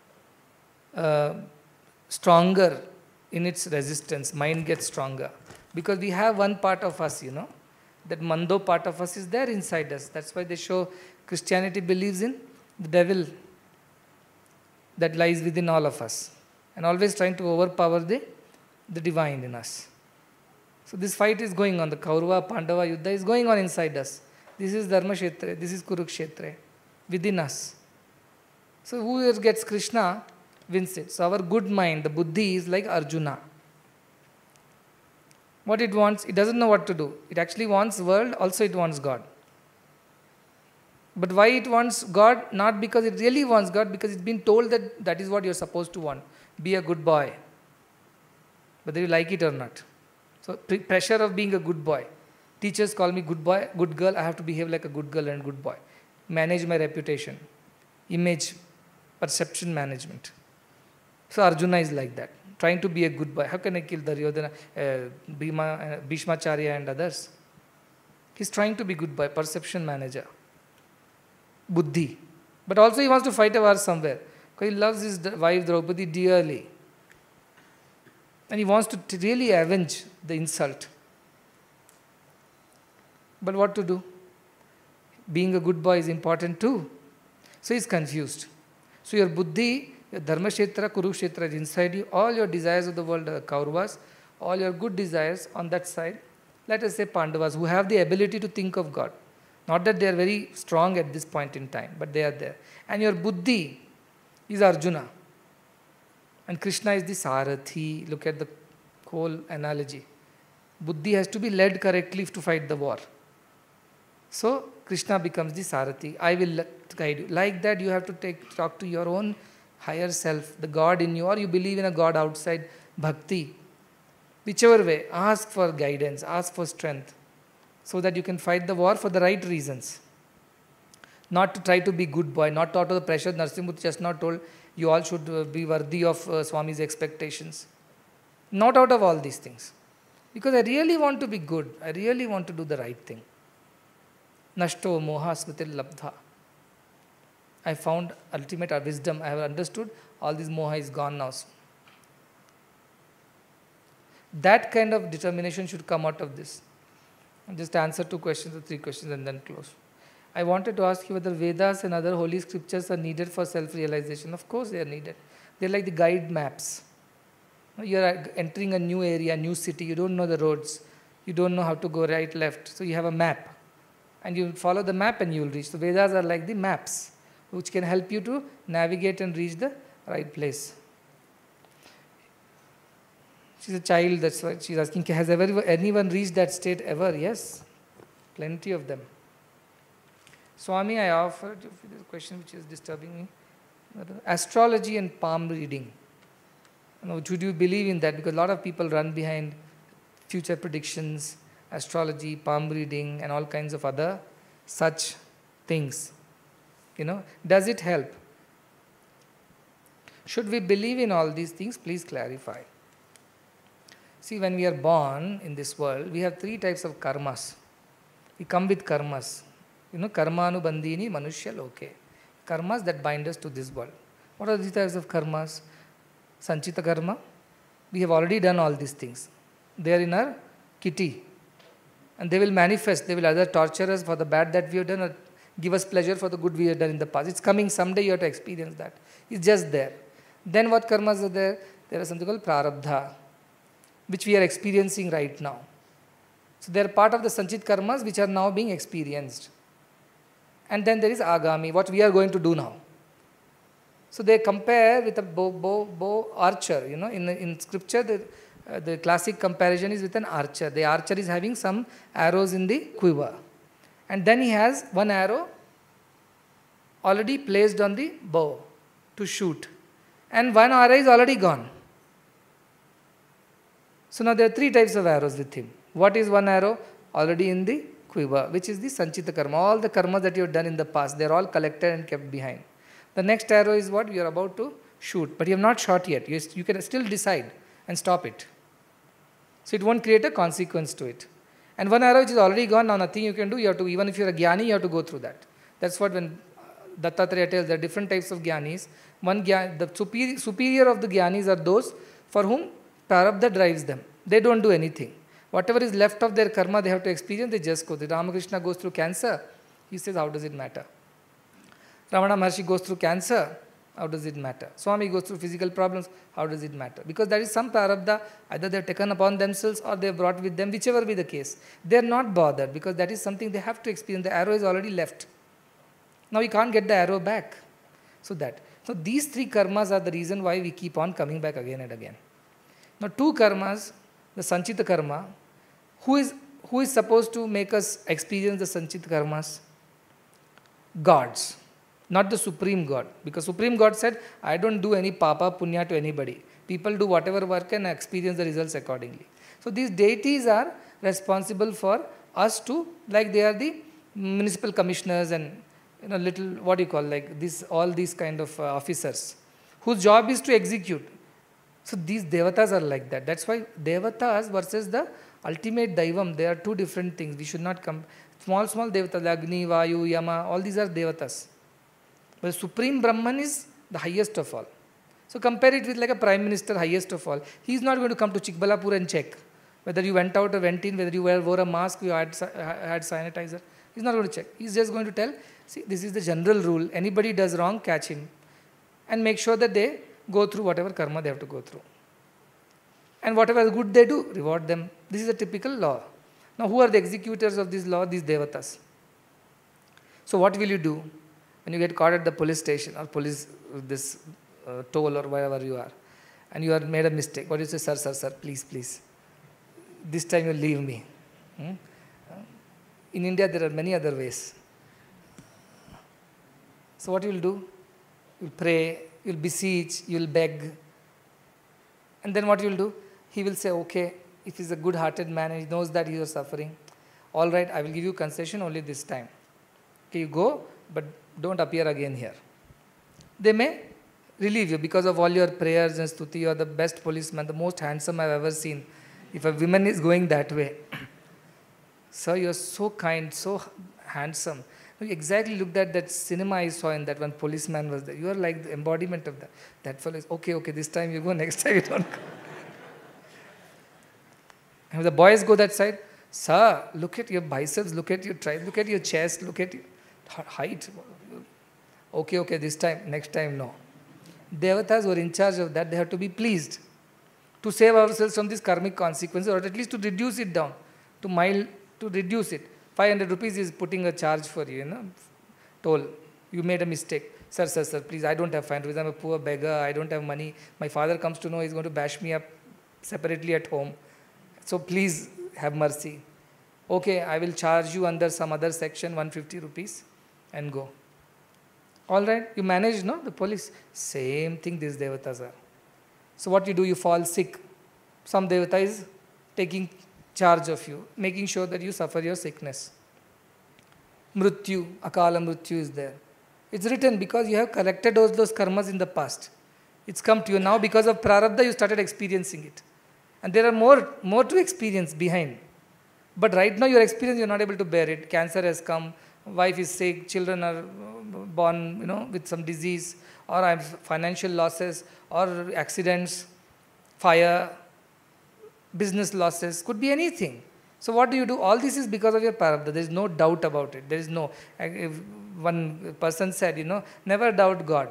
stronger in its resistance. Mind gets stronger. Because we have one part of us, that Mando part of us is there inside us. That's why they show Christianity believes in the devil that lies within all of us. And always trying to overpower the divine in us. So this fight is going on. The Kaurava, Pandava Yuddha is going on inside us. This is Dharma Kshetra, this is Kurukshetra, within us. So whoever gets Krishna wins it. So our good mind, the buddhi, is like Arjuna. What it wants, it doesn't know what to do. It actually wants world, also it wants God. But why it wants God? Not because it really wants God, because it's been told that that is what you're supposed to want. Be a good boy. Whether you like it or not. So pressure of being a good boy. Teachers call me good boy, good girl. I have to behave like a good girl and good boy. Manage my reputation. Image, perception management. So Arjuna is like that. Trying to be a good boy. How can I kill Duryodhana, Bhishmacharya and others? He's trying to be good boy, perception manager. Buddhi. But also he wants to fight a war somewhere. Because he loves his wife Draupadi dearly. And he wants to really avenge the insult. But what to do? Being a good boy is important too. So he's confused. So your buddhi, your dharma kshetra, kurukshetra is inside you. All your desires of the world are Kauravas. All your good desires on that side. Let us say Pandavas, who have the ability to think of God. Not that they are very strong at this point in time, but they are there. And your buddhi is Arjuna. And Krishna is the Sarathi. Look at the whole analogy. Buddhi has to be led correctly to fight the war. So Krishna becomes the Sarathi. I will guide you. Like that you have to talk to your own higher self, the God in you, or you believe in a God outside, bhakti. Whichever way, ask for guidance, ask for strength, so that you can fight the war for the right reasons. Not to try to be good boy, not out of the pressure. Narasimhamurti just not told you all should be worthy of Swami's expectations. Not out of all these things. Because I really want to be good. I really want to do the right thing. Nashto moha smritil labdha. I found ultimate wisdom. I have understood all this moha is gone now. That kind of determination should come out of this. I'll just answer 2 questions or 3 questions and then close. I wanted to ask you whether Vedas and other holy scriptures are needed for self-realization. Of course they are needed. They are like the guide maps. You are entering a new area, new city, you don't know the roads, you don't know how to go right, left. So you have a map, and you follow the map and you will reach. The Vedas are like the maps, which can help you to navigate and reach the right place. She's a child, that's why she's asking, has anyone reached that state ever? Yes, plenty of them. Swami, I offered you this question which is disturbing me. Astrology and palm reading. Should you believe in that? Because a lot of people run behind future predictions, astrology, palm reading, and all kinds of other such things. Does it help? Should we believe in all these things? Please clarify. See, when we are born in this world, we have 3 types of karmas. We come with karmas. Karma anubandhini manushya loke. Karmas that bind us to this world. What are these types of karmas? Sanchita karma. We have already done all these things. They are in our kitty. And they will manifest. They will either torture us for the bad that we have done or give us pleasure for the good we have done in the past. It's coming someday, you have to experience that. It's just there. Then what karmas are there? There are something called prarabdha, which we are experiencing right now. So they are part of the sanchit karmas which are now being experienced. And then there is agami, what we are going to do now. So they compare with a bow archer. In scripture, the classic comparison is with an archer. The archer is having some arrows in the quiver. And then he has one arrow already placed on the bow to shoot. And one arrow is already gone. So now there are 3 types of arrows with him. What is one arrow? Already in the quiver, which is the sanchita karma. All the karmas that you have done in the past, they are all collected and kept behind. The next arrow is what? You are about to shoot, but you have not shot yet. You can still decide and stop it. So it won't create a consequence to it. And one arrow which is already gone, now nothing you can do. You have to, even if you are a jnani, you have to go through that. That's what when Dattatreya tells, there are different types of jnanis. The superior of the jnanis are those for whom prarabdha drives them. They don't do anything. Whatever is left of their karma they have to experience, they just go. The Ramakrishna goes through cancer. He says, how does it matter? Ramana Maharshi goes through cancer. How does it matter? Swami goes through physical problems. How does it matter? Because there is some prarabdha, either they have taken upon themselves or they have brought with them, whichever be the case. They are not bothered because that is something they have to experience. The arrow is already left. Now you can't get the arrow back. So these 3 karmas are the reason why we keep on coming back again and again. Now 2 karmas, the sanchita karma, who is supposed to make us experience the sanchita karmas? Gods. Not the Supreme God. Because Supreme God said, I don't do any papa punya to anybody. People do whatever work and experience the results accordingly. So these deities are responsible for us to, like they are the municipal commissioners and all these kind of officers whose job is to execute. So these devatas are like that. That's why devatas versus the ultimate daivam, they are 2 different things. We should not come. Small devatas, Agni, Vayu, Yama, all these are devatas. But Supreme Brahman is the highest of all. So compare it with like a prime minister, highest of all. He is not going to come to Chikbalapur and check whether you went out or went in, whether you wore a mask, you had sanitizer. He's not going to check. He's just going to tell, see, this is the general rule. Anybody does wrong, catch him. And make sure that they go through whatever karma they have to go through. And whatever good they do, reward them. This is a typical law. Now who are the executors of this law? These devatas. So what will you do when you get caught at the police station or police toll or wherever you are, and you have made a mistake? What do you say? Sir, please. This time you leave me. In India there are many other ways. So what you will do? You will pray, you will beseech, you will beg. And then what you will do? He will say, okay, if he is a good-hearted man and he knows that you are suffering, all right, I will give you concession only this time. Okay, you go, but don't appear again here. They may relieve you because of all your prayers and stuti. You are the best policeman, the most handsome I have ever seen. If a woman is going that way, sir, you are so kind, so handsome. You exactly looked at that cinema I saw in that one policeman was there. You are like the embodiment of that. That fellow is, okay, this time you go, next time you don't go. And the boys go that side, sir, look at your biceps, look at your triceps, look at your chest, look at your height. Okay, this time, next time, no. Devatas were in charge of that, they have to be pleased. to save ourselves from these karmic consequences, or at least to reduce it down, to reduce it. 500 rupees is putting a charge for you, toll. You made a mistake. Sir, please, I don't have 500 rupees. I'm a poor beggar. I don't have money. My father comes to know he's going to bash me up separately at home. So please have mercy. Okay, I will charge you under some other section 150 rupees and go. All right, you manage, no? The police. Same thing these devatas are. So what you do, you fall sick. Some devata is taking charge of you, making sure that you suffer your sickness. Mrityu, akala mrityu is there. It's written because you have collected those karmas in the past. It's come to you now because of prarabdha, you started experiencing it. And there are more to experience behind. But right now your experience, you're not able to bear it. Cancer has come, wife is sick, children are born, with some disease, or I have financial losses, or accidents, fire, business losses, could be anything. So what do? All this is because of your prarabdha. There is no doubt about it. There is no, if one person said, never doubt God.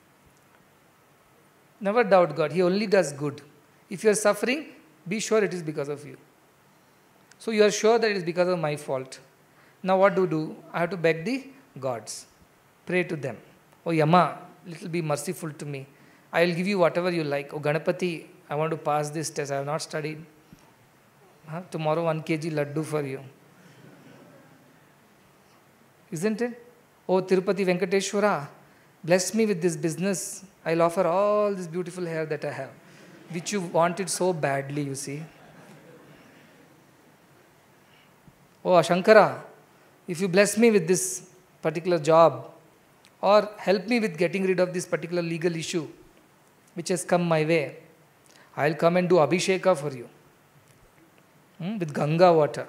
Never doubt God. He only does good. If you are suffering, be sure it is because of you. So you are sure that it is because of my fault. Now what do? I have to beg the gods. Pray to them. Oh Yama, little be merciful to me. I will give you whatever you like. Oh Ganapati, I want to pass this test. I have not studied. Tomorrow 1 kg laddu for you. Isn't it? Oh Tirupati Venkateshwara, bless me with this business. I'll offer all this beautiful hair that I have, which you wanted so badly, you see. Oh Shankara, if you bless me with this particular job, or help me with getting rid of this particular legal issue which has come my way, I'll come and do Abhisheka for you with Ganga water.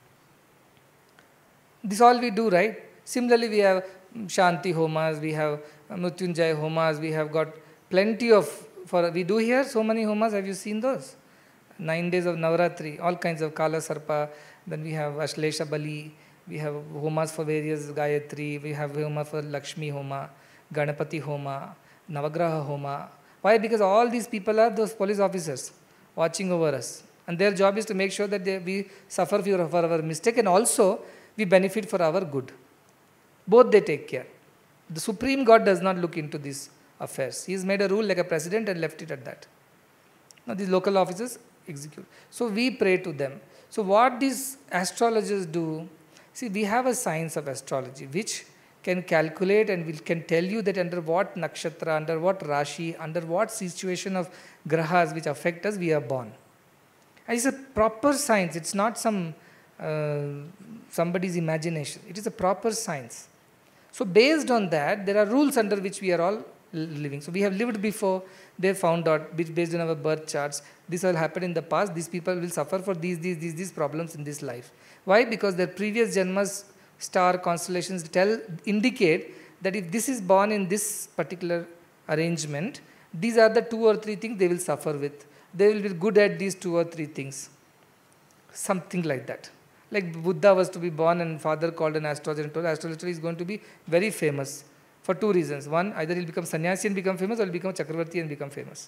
This all we do, right? Similarly, we have Shanti Homas, we have Mrityunjay Homas, we have got plenty of, we do here so many Homas, have you seen those? 9 days of Navaratri, all kinds of Kala Sarpa, then we have Ashlesha Bali, we have Homas for various Gayatri, we have Homa for Lakshmi Homa, Ganapati Homa, Navagraha Homa. Why? Because all these people are those police officers watching over us. And their job is to make sure that we suffer for our mistake and also we benefit for our good. Both they take care. The Supreme God does not look into these affairs. He has made a rule like a president and left it at that. Now these local officers execute. So we pray to them. So what these astrologers do, see, we have a science of astrology which can calculate and can tell you that under what nakshatra, under what rashi, under what situation of grahas which affect us, we are born. And it's a proper science. It's not somebody's imagination. It is a proper science. So based on that, there are rules under which we are all living. So we have lived before, they found out, based on our birth charts, this will happen in the past, these people will suffer for these problems in this life. Why? Because their previous janmas, star constellations indicate that if this is born in this particular arrangement, these are the 2 or 3 things they will suffer with. They will be good at these 2 or 3 things. Something like that. Like Buddha was to be born and father called an astrologer and told astrologer is going to be very famous for 2 reasons. One, either he'll become sannyasi and become famous, or he'll become Chakravarti and become famous.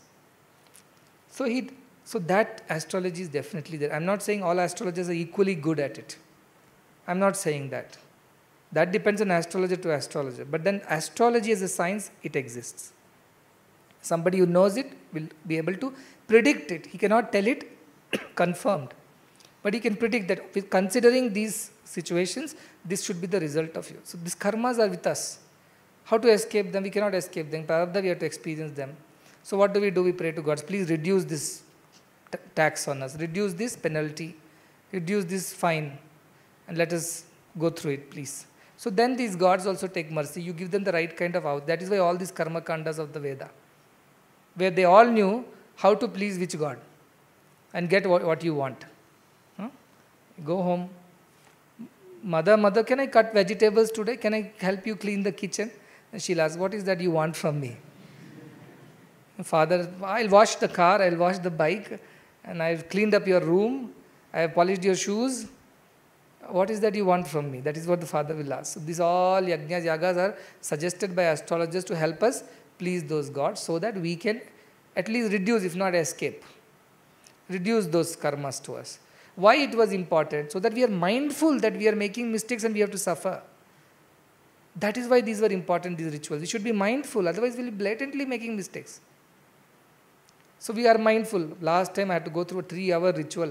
So that astrology is definitely there. I'm not saying all astrologers are equally good at it. I'm not saying that. That depends on astrologer to astrologer. But then astrology as a science, it exists. Somebody who knows it will be able to predict it. He cannot tell it confirmed. But he can predict that with considering these situations, this should be the result of you. So these karmas are with us. How to escape them? We cannot escape them. Prarabdha, we have to experience them. So what do? We pray to God, please reduce this tax on us. Reduce this penalty. Reduce this fine. And let us go through it, please. So then these gods also take mercy. You give them the right kind of out. That is why all these karma kandas of the Veda, where they all knew how to please which god and get what you want. Go home. Mother, can I cut vegetables today? Can I help you clean the kitchen? And she'll ask, what is that you want from me? Father, I'll wash the car, I'll wash the bike, and I've cleaned up your room, I have polished your shoes. What is that you want from me? That is what the father will ask. So these all yajnas, yagas are suggested by astrologers to help us please those gods so that we can at least reduce, if not escape. reduce those karmas to us. Why it was important? So that we are mindful that we are making mistakes and we have to suffer. That is why these were important, these rituals. We should be mindful, otherwise we'll be blatantly making mistakes. So we are mindful. Last time I had to go through a 3-hour ritual.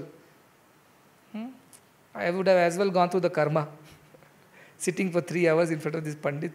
I would have as well gone through the karma. Sitting for 3 hours in front of this Pandit.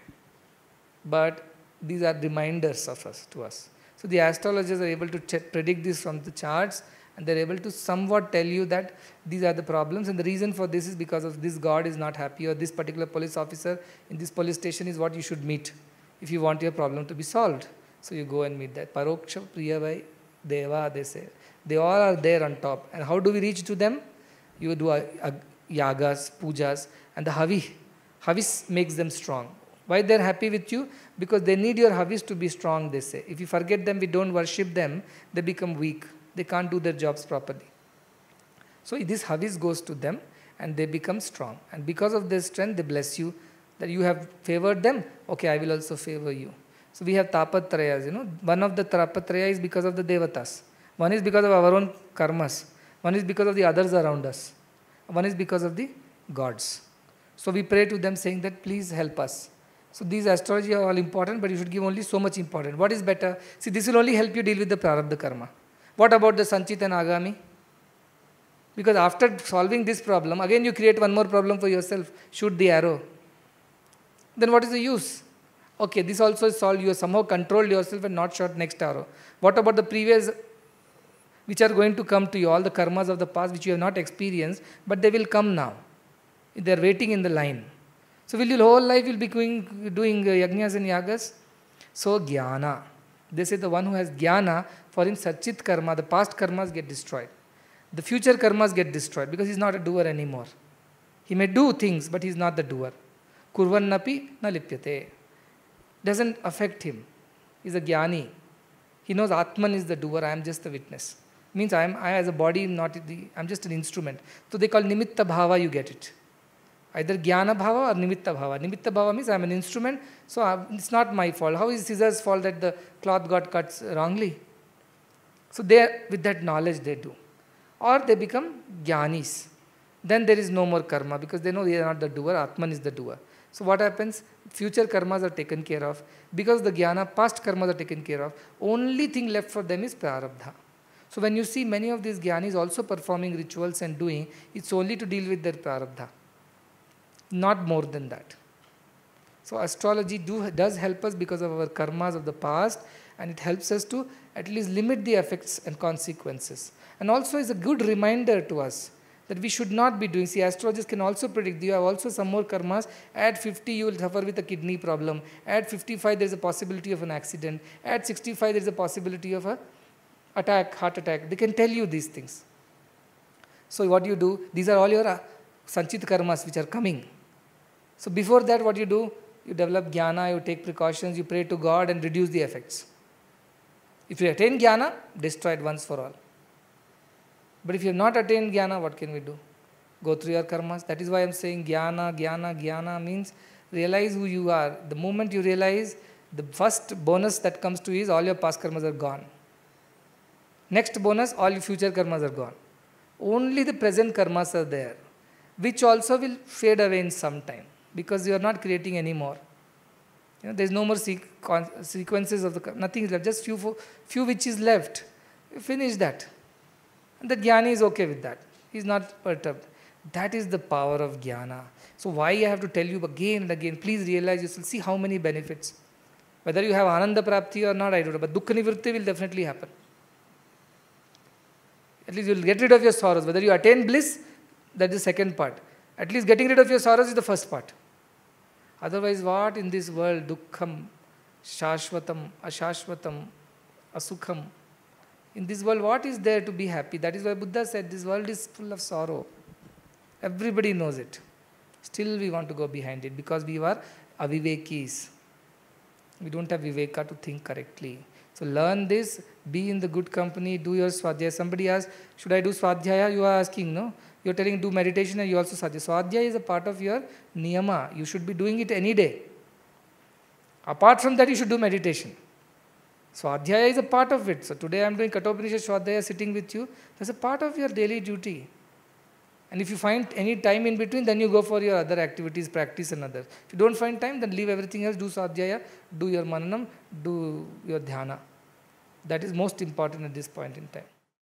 But these are reminders of us, to us. So the astrologers are able to predict this from the charts, and they're able to somewhat tell you that these are the problems, and the reason for this is because of this god is not happy, or this particular police officer in this police station is what you should meet if you want your problem to be solved. So you go and meet that. Paroksha Priyavai Deva, they say. They all are there on top. And how do we reach to them? You do yagas, pujas, and the Havis makes them strong. Why they're happy with you? Because they need your Havis to be strong, they say. If you forget them, we don't worship them, they become weak. They can't do their jobs properly. So this Havis goes to them and they become strong. And because of their strength, they bless you. That you have favored them, okay, I will also favor you. So we have Tapatrayas, One of the Tapatraya is because of the Devatas. One is because of our own karmas. One is because of the others around us. One is because of the gods. So we pray to them saying that please help us. So these astrology are all important, but you should give only so much important. What is better? See, this will only help you deal with the Prarabdha karma. What about the Sanchit and Agami? Because after solving this problem, again you create one more problem for yourself. Shoot the arrow. Then what is the use? Okay, this also is solved. You have somehow controlled yourself and not shot next arrow. What about the previous, which are going to come to you, all the karmas of the past which you have not experienced, but they will come now. They are waiting in the line. So will your whole life will be doing yajnas and yagas? So jnana. They say the one who has jnana, for him sachit karma, the past karmas get destroyed. The future karmas get destroyed because he is not a doer anymore. He may do things, but he is not the doer. Kurvannapi na lipyate. Doesn't affect him. He is a jnani. He knows Atman is the doer, I am just the witness. Means I as a body, I am just an instrument. So they call nimitta bhava, you get it. Either jnana bhava or nimitta bhava. Nimitta bhava means I am an instrument, so it's not my fault. How is scissors' fault that the cloth got cut wrongly? So with that knowledge they do. Or they become jnanis. Then there is no more karma because they know they are not the doer, Atman is the doer. So what happens? Future karmas are taken care of. Because the jnana, past karmas are taken care of. Only thing left for them is prarabdha. So when you see many of these jnanis also performing rituals and doing, it's only to deal with their prarabdha. Not more than that. So astrology does help us because of our karmas of the past, and it helps us to at least limit the effects and consequences. And also is a good reminder to us that we should not be doing. See, astrologers can also predict. You have also some more karmas. At 50, you will suffer with a kidney problem. At 55, there is a possibility of an accident. At 65, there is a possibility of a heart attack. They can tell you these things. So what you do, these are all your sanchit karmas which are coming. So before that, what you do, you develop jnana, you take precautions, you pray to God and reduce the effects. If you attain jnana, destroy it once for all. But if you have not attained jnana, what can we do? Go through your karmas. That is why I am saying jnana means realize who you are. The moment you realize, the first bonus that comes to you is all your past karmas are gone. Next bonus, all your future karmas are gone. Only the present karmas are there, which also will fade away in some time because you are not creating any more. There is no more sequences of the nothing is left, just few which is left. You finish that. And the jnani is okay with that. He is not perturbed. That is the power of jnana. So why I have to tell you again and again, please realize, you will see how many benefits. Whether you have ananda prapti or not, I don't know, but dukkha nivritti will definitely happen. At least you will get rid of your sorrows. Whether you attain bliss, that is the second part. At least getting rid of your sorrows is the first part. Otherwise, what in this world, dukkham, shashvatam, ashashvatam, asukham. In this world, what is there to be happy? That is why Buddha said this world is full of sorrow. Everybody knows it. Still we want to go behind it because we are avivekis. We don't have viveka to think correctly. So learn this, be in the good company, do your swadhyaya. Somebody asked, should I do swadhyaya? You are asking, no? You are telling do meditation and you also swadhyaya. Swadhyaya is a part of your niyama. You should be doing it any day. Apart from that, you should do meditation. Swadhyaya is a part of it. So today I am doing Kathopanishad Swadhyaya sitting with you. That's a part of your daily duty. And if you find any time in between, then you go for your other activities, practice and others. If you don't find time, then leave everything else, do Swadhyaya, do your Mananam, do your Dhyana. That is most important at this point in time.